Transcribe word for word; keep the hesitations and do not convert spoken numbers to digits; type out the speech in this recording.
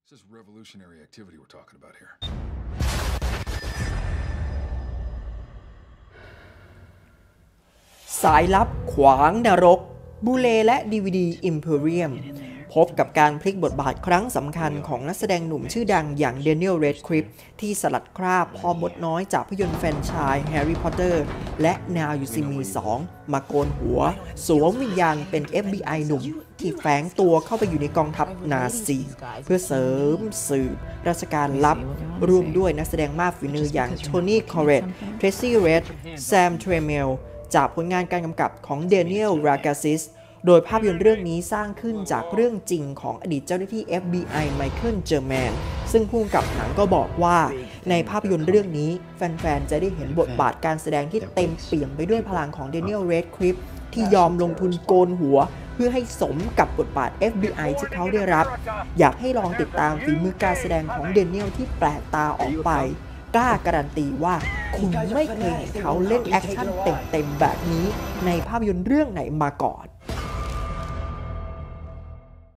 This is revolutionary activity we're talking about here. สายลับขวางนรกบูเลและ ดี วี ดี Imperium พบกับการพลิกบทบาทครั้งสำคัญของนักแสดงหนุ่มชื่อดังอย่าง Daniel Radcliffe ที่สลัดคราบพ่อมดน้อยจากภาพยนตร์แฟรนไชส์ Harry Potter และ Now You See Me สอง มาโกนหัวสวมวิญญาณเป็น เอฟ บี ไอ หนุ่มที่แฝงตัวเข้าไปอยู่ในกองทัพนาซีเพื่อเสริมสืบราชการลับรวมด้วยนักแสดงมากฝีมืออย่างโทนี่คอร์เรตเทรซี่เรดแซมเทรเมลจากผลงานการกำกับของเดเนียล ราการซิสโดยภาพยนตร์เรื่องนี้สร้างขึ้นจากเรื่องจริงของอดีตเจ้าหน้าที่ เอฟ บี ไอ ไมเคิล เจอร์แมนซึ่งผู้กำกับหนังก็บอกว่าในภาพยนตร์เรื่องนี้แฟนๆจะได้เห็นบทบาทการแสดงที่เต็มเปี่ยมไปด้วยพลังของเดเนียล เรดคลิฟที่ยอมลงทุนโกนหัวเพื่อให้สมกับบทบาท เอฟ บี ไอ ที่เขาได้รับอยากให้ลองติดตามฝีมือการแสดงของเดเนียลที่แปลกตาออกไปกล้าการันตีว่าคุณไม่เคยเห็นเขาเล่นแอคชั่นเต็มๆแบบนี้ในภาพยนตร์เรื่องไหนมาก่อน